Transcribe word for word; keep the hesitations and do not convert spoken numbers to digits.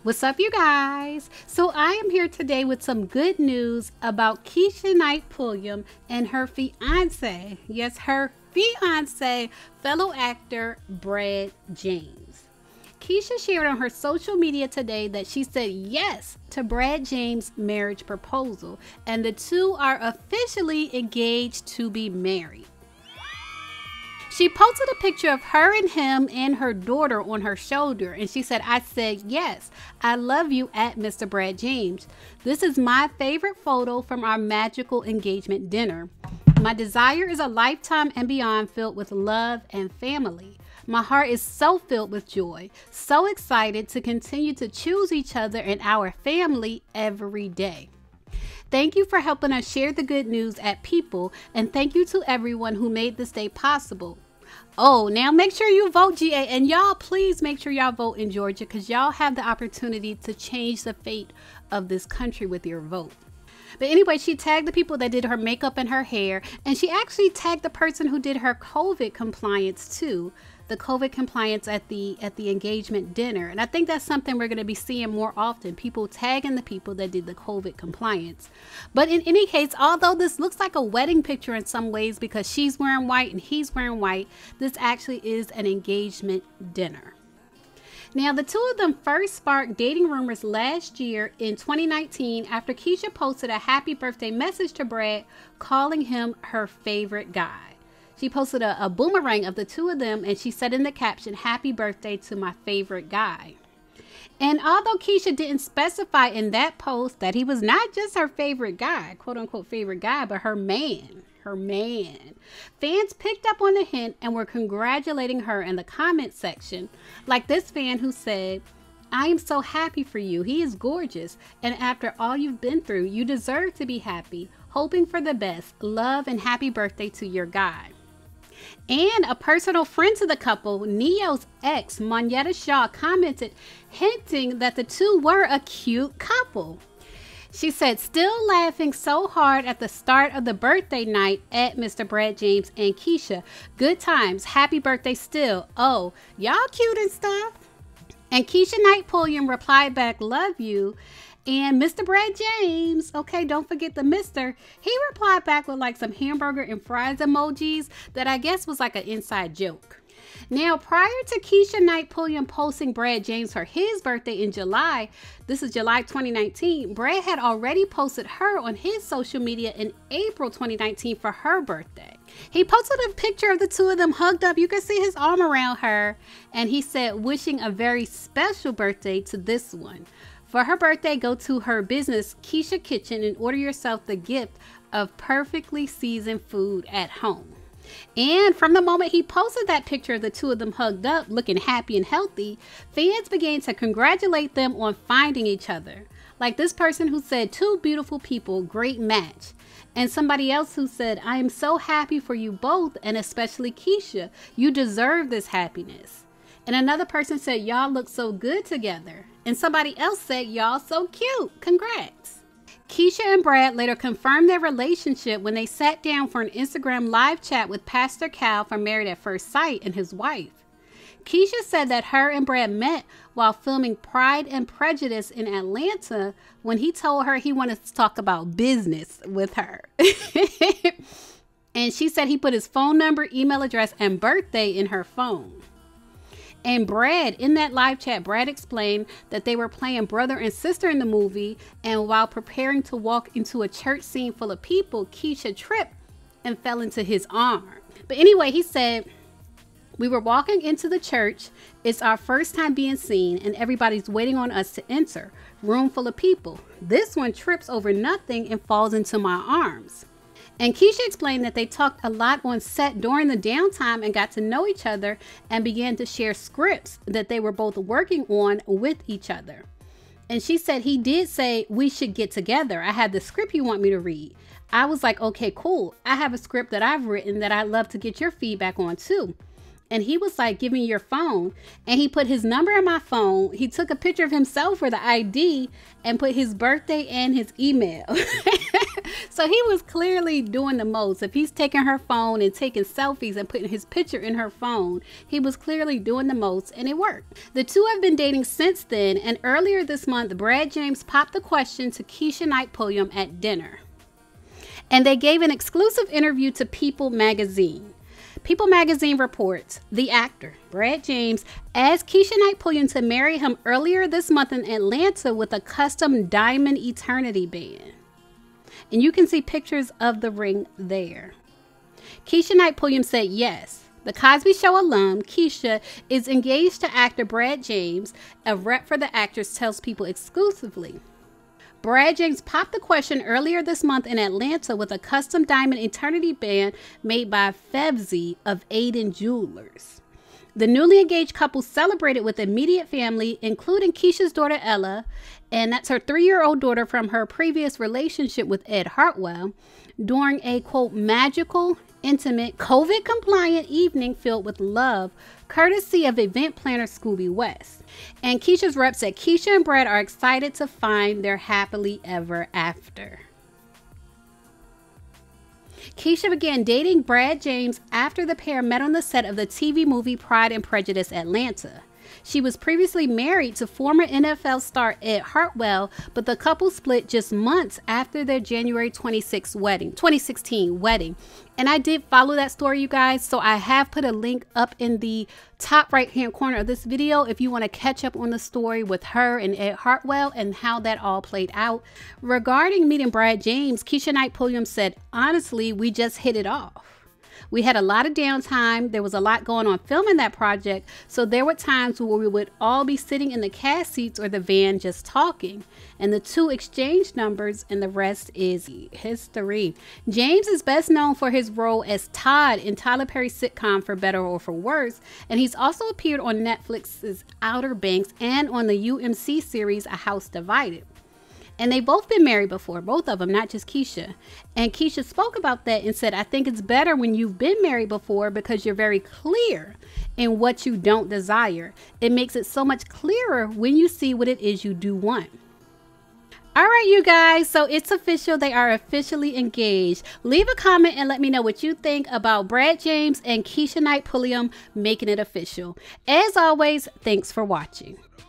What's up, you guys? So I am here today with some good news about Keshia Knight Pulliam and her fiance. Yes, her fiance, fellow actor Brad James. Keshia shared on her social media today that she said yes to Brad James' marriage proposal, and the two are officially engaged to be married. She posted a picture of her and him and her daughter on her shoulder, and she said, "I said yes, I love you at Mister Brad James. This is my favorite photo from our magical engagement dinner. My desire is a lifetime and beyond filled with love and family. My heart is so filled with joy, so excited to continue to choose each other and our family every day. Thank you for helping us share the good news at People, and thank you to everyone who made this day possible." Oh, now make sure you vote, G A, and y'all please make sure y'all vote in Georgia, because y'all have the opportunity to change the fate of this country with your vote. But anyway, she tagged the people that did her makeup and her hair, and she actually tagged the person who did her COVID compliance too, the COVID compliance at the at the engagement dinner. And I think that's something we're going to be seeing more often, people tagging the people that did the COVID compliance. But in any case, although this looks like a wedding picture in some ways because she's wearing white and he's wearing white, this actually is an engagement dinner. Now, the two of them first sparked dating rumors last year in twenty nineteen after Keshia posted a happy birthday message to Brad, calling him her favorite guy. She posted a, a boomerang of the two of them, and she said in the caption, "Happy birthday to my favorite guy." And although Keshia didn't specify in that post that he was not just her favorite guy, quote unquote favorite guy, but her man, her man, fans picked up on the hint and were congratulating her in the comment section. Like this fan who said, "I am so happy for you. He is gorgeous. And after all you've been through, you deserve to be happy. Hoping for the best. Love and happy birthday to your guy." And a personal friend to the couple, Neo's ex, Monyetta Shaw, commented, hinting that the two were a cute couple. She said, "Still laughing so hard at the start of the birthday night at Mister Brad James and Keshia. Good times. Happy birthday still. Oh, y'all cute and stuff." And Keshia Knight Pulliam replied back, "Love you." And Mister Brad James, okay, don't forget the Mister, he replied back with like some hamburger and fries emojis that I guess was like an inside joke. Now, prior to Keshia Knight Pulliam posting Brad James for his birthday in July, this is July twenty nineteen, Brad had already posted her on his social media in April twenty nineteen for her birthday. He posted a picture of the two of them hugged up. You can see his arm around her, and he said, "Wishing a very special birthday to this one. For her birthday, go to her business, Keshia Kitchen, and order yourself the gift of perfectly seasoned food at home." And from the moment he posted that picture of the two of them hugged up, looking happy and healthy, fans began to congratulate them on finding each other. Like this person who said, "Two beautiful people, great match." And somebody else who said, "I am so happy for you both, and especially Keshia. You deserve this happiness." And another person said, "Y'all look so good together." And somebody else said, "Y'all so cute. Congrats." Keshia and Brad later confirmed their relationship when they sat down for an Instagram live chat with Pastor Cal from Married at First Sight and his wife. Keshia said that her and Brad met while filming Pride and Prejudice in Atlanta when he told her he wanted to talk about business with her. And she said he put his phone number, email address, and birthday in her phone. And Brad, in that live chat, Brad explained that they were playing brother and sister in the movie, and while preparing to walk into a church scene full of people, Keshia tripped and fell into his arm. But anyway, he said, "We were walking into the church. It's our first time being seen, and everybody's waiting on us to enter. Room full of people. This one trips over nothing and falls into my arms." And Keshia explained that they talked a lot on set during the downtime and got to know each other and began to share scripts that they were both working on with each other. And she said he did say, "We should get together. I have the script you want me to read." I was like, "Okay, cool. I have a script that I've written that I'd love to get your feedback on too." And he was like, "Give me your phone." And he put his number in my phone. He took a picture of himself for the I D and put his birthday and his email. So he was clearly doing the most. If he's taking her phone and taking selfies and putting his picture in her phone, he was clearly doing the most, and it worked. The two have been dating since then, and earlier this month, Brad James popped the question to Keshia Knight Pulliam at dinner. And they gave an exclusive interview to People magazine. People magazine reports the actor, Brad James, asked Keshia Knight Pulliam to marry him earlier this month in Atlanta with a custom diamond eternity band. And you can see pictures of the ring there. Keshia Knight Pulliam said yes. The Cosby Show alum, Keshia, is engaged to actor Brad James. A rep for the actress tells People exclusively. Brad James popped the question earlier this month in Atlanta with a custom diamond eternity band made by Fevzi of Aiden Jewelers. The newly engaged couple celebrated with immediate family, including Keshia's daughter Ella, and that's her three-year-old daughter from her previous relationship with Ed Hartwell, during a, quote, magical, intimate, COVID-compliant evening filled with love, courtesy of event planner Scooby West. And Keshia's rep said Keshia and Brad are excited to find their happily ever after. Keshia began dating Brad James after the pair met on the set of the T V movie Pride and Prejudice Atlanta. She was previously married to former N F L star Ed Hartwell, but the couple split just months after their January twenty-sixth wedding, twenty sixteen wedding. And I did follow that story, you guys, so I have put a link up in the top right hand corner of this video if you want to catch up on the story with her and Ed Hartwell and how that all played out. Regarding meeting Brad James, Keshia Knight Pulliam said, honestly, we just hit it off. We had a lot of downtime. There was a lot going on filming that project. So there were times where we would all be sitting in the cast seats or the van just talking. And the two exchanged numbers and the rest is history. James is best known for his role as Todd in Tyler Perry's sitcom For Better or For Worse. And he's also appeared on Netflix's Outer Banks and on the U M C series A House Divided. And they've both been married before, both of them, not just Keshia. And Keshia spoke about that and said, I think it's better when you've been married before because you're very clear in what you don't desire. It makes it so much clearer when you see what it is you do want. All right, you guys, so it's official. They are officially engaged. Leave a comment and let me know what you think about Brad James and Keshia Knight Pulliam making it official. As always, thanks for watching.